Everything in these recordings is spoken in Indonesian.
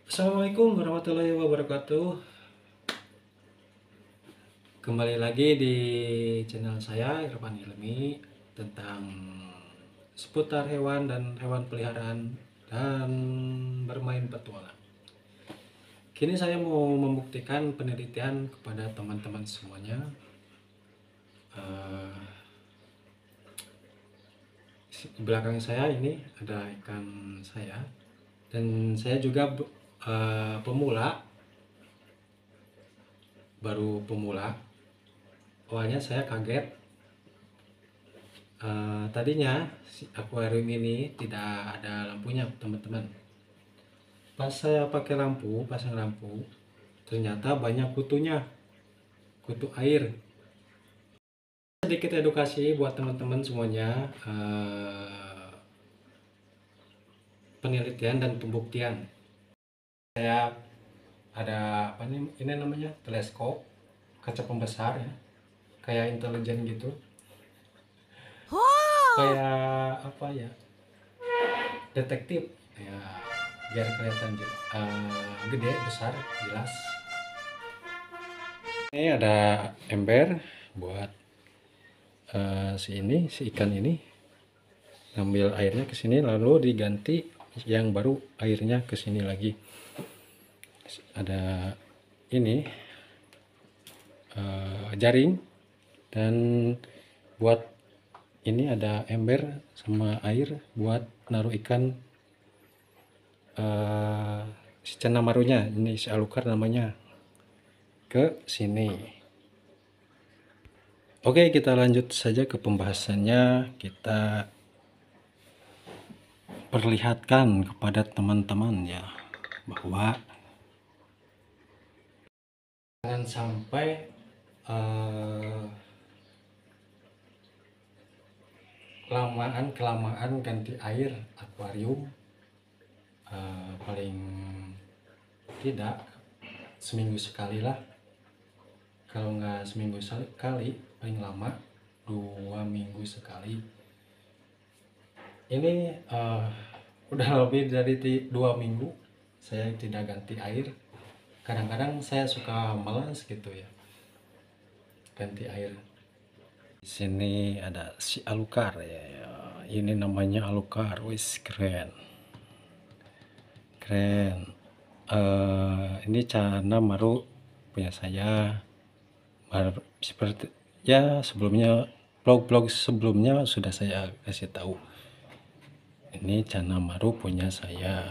Assalamualaikum warahmatullahi wabarakatuh. Kembali lagi di channel saya Irfan Ilmi tentang seputar hewan dan hewan peliharaan dan bermain petualang. Kini saya mau membuktikan penelitian kepada teman-teman semuanya. Di belakang saya ini ada ikan saya, dan saya juga pemula, baru pemula. Awalnya saya kaget, tadinya si akuarium ini tidak ada lampunya, teman-teman. Pas saya pakai lampu, pasang lampu, ternyata banyak kutunya, kutu air. Sedikit edukasi buat teman-teman semuanya, penelitian dan pembuktian. Saya ada apa nih, ini namanya teleskop, kaca pembesar ya, kayak intelijen gitu. Kayak apa ya, detektif ya, biar kelihatan gede, besar, jelas. Ini ada ember buat si ikan ini ngambil airnya ke sini, lalu diganti yang baru airnya ke sini lagi. Ada ini jaring, dan buat ini ada ember sama air buat naruh ikan, si cenamarunya, ini si alukar namanya, ke sini. Oke, kita lanjut saja ke pembahasannya. Kita perlihatkan kepada teman-teman ya, bahwa jangan sampai kelamaan ganti air akuarium. Paling tidak seminggu sekali lah, kalau nggak seminggu sekali, paling lama 2 minggu sekali. Ini udah lebih dari 2 minggu saya tidak ganti air. Kadang-kadang saya suka malas gitu ya, ganti air. Di sini ada si alukar ya, ini namanya alukar, wis keren. Ini cana maru punya saya. Seperti ya, sebelumnya vlog sebelumnya sudah saya kasih tahu, ini cana maru punya saya.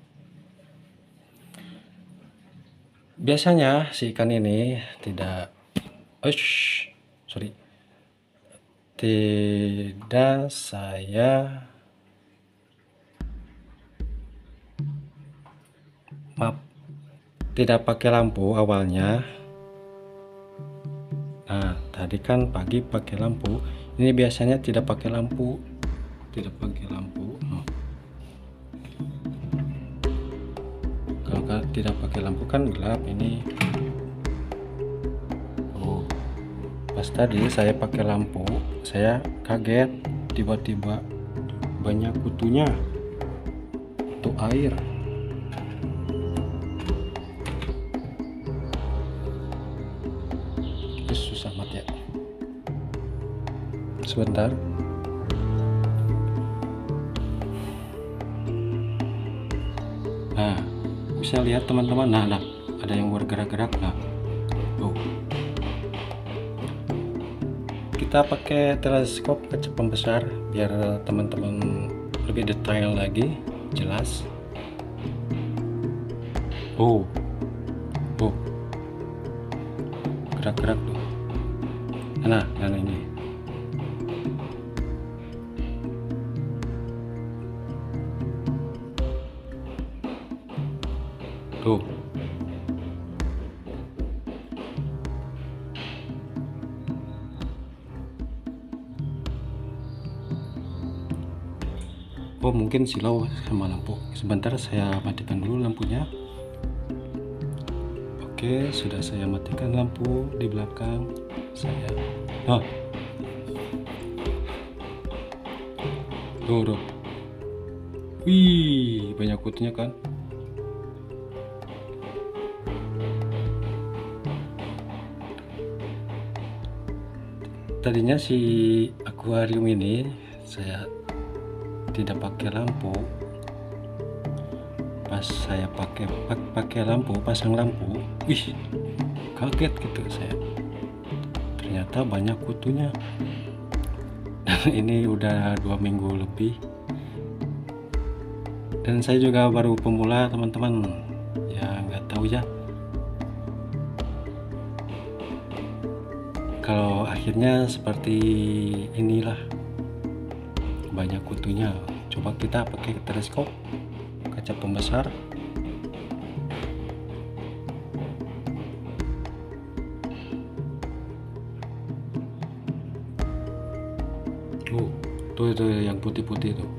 Biasanya si ikan ini tidak saya tidak pakai lampu awalnya. Nah, tadi kan pagi pakai lampu, ini biasanya tidak pakai lampu. Kalau tidak pakai lampu kan gelap ini. Pas tadi saya pakai lampu, saya kaget, tiba-tiba banyak kutunya, kutu air. Susah amat ya. Sebentar. Nah, bisa lihat teman-teman, nah ada yang bergerak-gerak. Nah, kita pakai teleskop kaca pembesar biar teman-teman lebih detail lagi, jelas. Gerak-gerak tuh. Nah ini tuh. Mungkin silau sama lampu. Sebentar, saya matikan dulu lampunya. Oke, sudah saya matikan lampu di belakang saya. Tuh. Wih, banyak kutunya kan. tadinya si akuarium ini saya tidak pakai lampu. Pas saya pakai lampu, pasang lampu, wih, kaget gitu saya. Ternyata banyak kutunya. Ini udah 2 minggu lebih. Dan saya juga baru pemula, teman-teman. Ya nggak tahu ya. Kalau akhirnya seperti inilah, banyak kutunya. Coba kita pakai teleskop kaca pembesar. Tuh yang putih-putih tuh.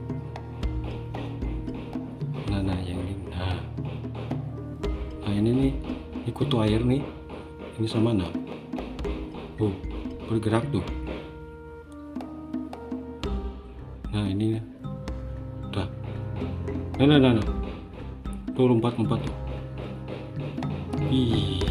Nah yang ini. Nah ini nih, ini kutu air nih. Ini sama nah. Bergerak tuh. Nah ini udah. Nah. Tuh lompat tuh. Ih.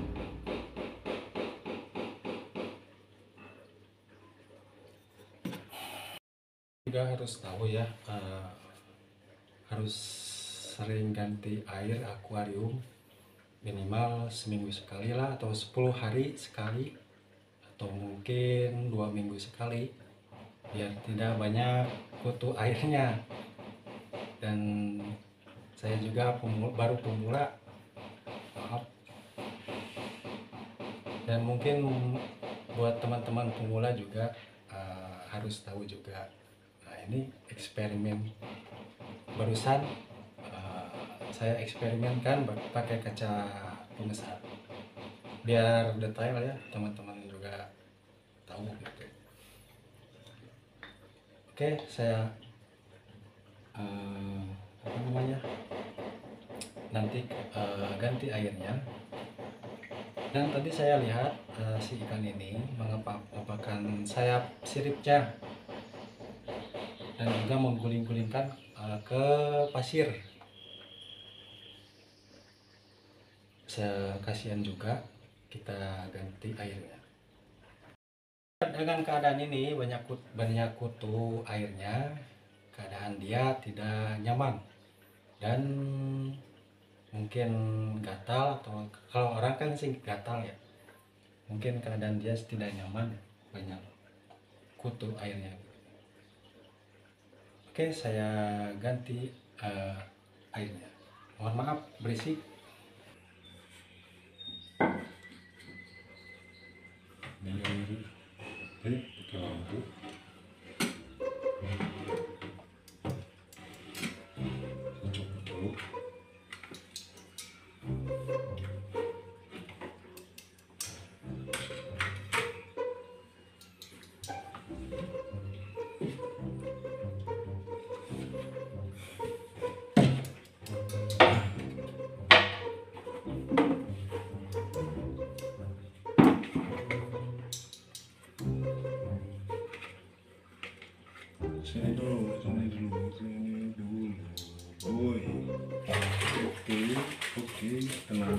Juga harus tahu ya, harus sering ganti air akuarium, minimal seminggu sekali lah, atau 10 hari sekali, atau mungkin 2 minggu sekali, biar tidak banyak kutu airnya. Dan saya juga baru pemula, maaf. Dan mungkin buat teman-teman pemula juga harus tahu juga. Nah ini eksperimen barusan, saya eksperimenkan pakai kaca pembesar biar detail ya, teman-teman juga tahu gitu. Oke, saya nanti ganti airnya. Dan tadi saya lihat si ikan ini mengepakkan sayap siripnya dan juga mengguling-gulingkan ke pasir. Saya kasihan juga, kita ganti airnya. Dengan keadaan ini banyak kutu airnya, keadaan dia tidak nyaman dan mungkin gatal, atau kalau orang kan sih gatal ya, mungkin keadaan dia tidak nyaman, banyak kutu airnya. Oke, saya ganti airnya. Mohon maaf berisik. Pakai lampu. Sini dulu, boy. Oke, tenang.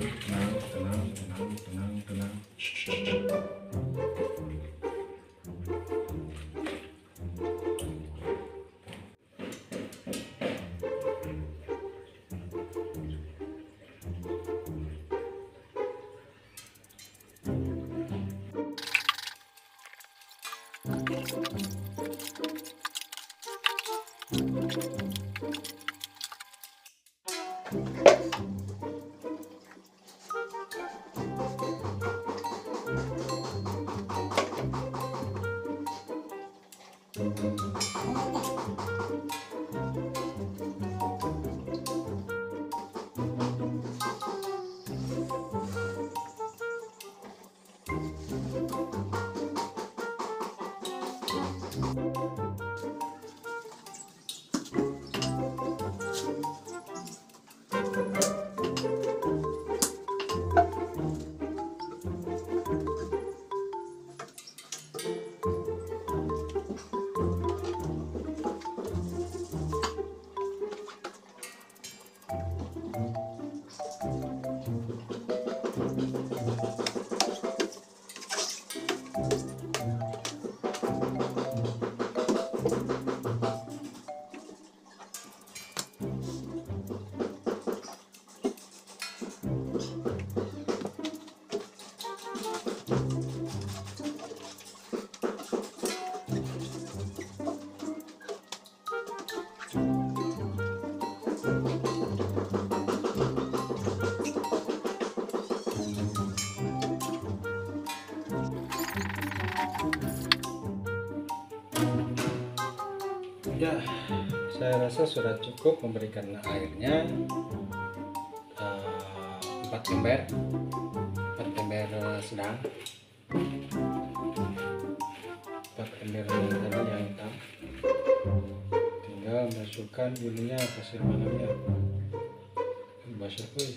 saya rasa sudah cukup memberikan airnya 4 ember sedang, 4 ember tadi yang hitam. Tinggal masukkan ininya, pasir malamnya. Basah kuy.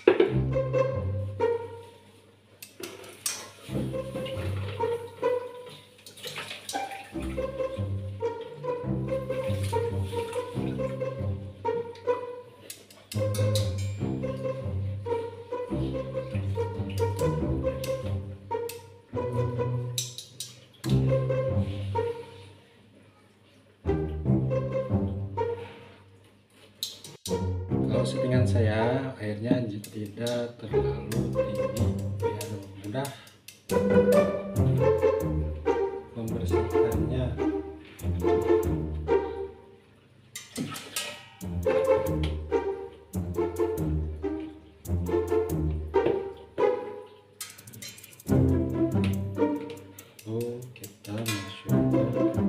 Kalau settingan saya airnya tidak terlalu tinggi biar mudah membersihkannya. Lalu kita masukkan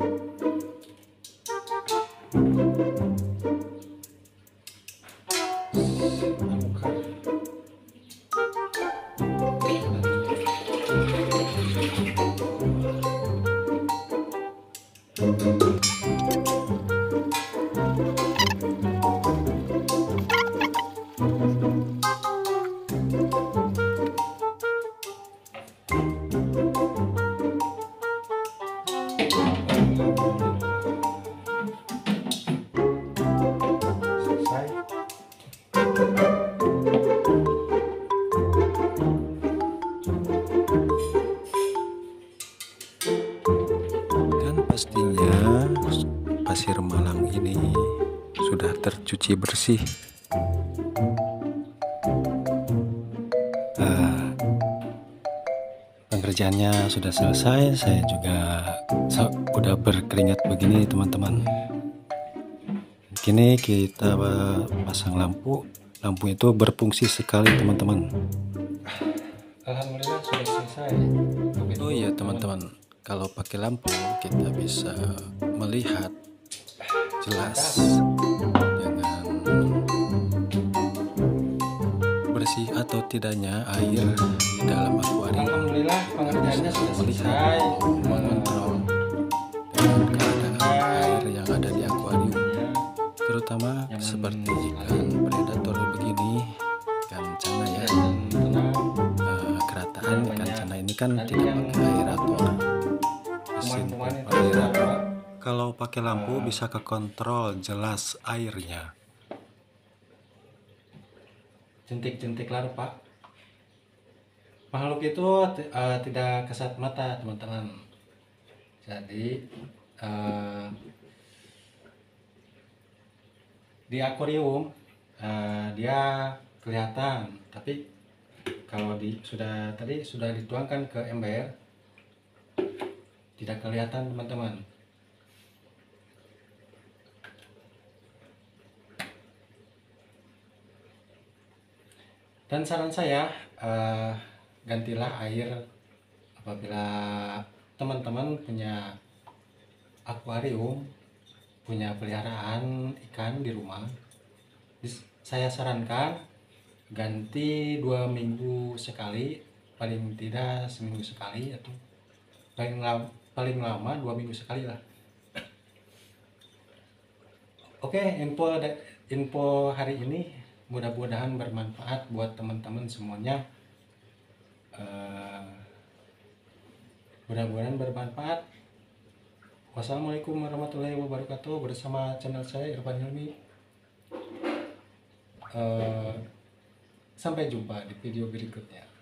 selesai. Dan pastinya pasir malang ini sudah tercuci bersih. Pengerjaannya sudah selesai. Saya juga udah berkeringat begini teman-teman. Kini kita pasang lampu. Lampu itu berfungsi sekali teman-teman. Alhamdulillah sudah selesai. Oh iya teman-teman, kalau pakai lampu kita bisa melihat jelas dengan bersih atau tidaknya air di dalam akuarium. Alhamdulillah pengerjaannya sudah selesai. Mengontrol dengan keadaan air yang ada di akuarium, terutama seperti ikan predator begini, ikan cana ya. Kerataan ikan cana ini kan tidak pakai aerator, mesin aerator. Kalau pakai lampu bisa kekontrol jelas airnya. Jentik-jentik larva. Makhluk itu tidak kasat mata teman-teman. Jadi di akuarium dia kelihatan, tapi kalau sudah dituangkan ke ember tidak kelihatan teman-teman. Dan saran saya gantilah air apabila teman-teman punya akuarium, punya peliharaan ikan di rumah. Saya sarankan ganti 2 minggu sekali, paling tidak seminggu sekali, atau paling lama 2 minggu sekali lah. Oke, info hari ini mudah-mudahan bermanfaat buat teman-teman semuanya. Mudah-mudahan bermanfaat. Wassalamualaikum warahmatullahi wabarakatuh. Bersama channel saya Irfan Hilmi. Sampai jumpa di video berikutnya.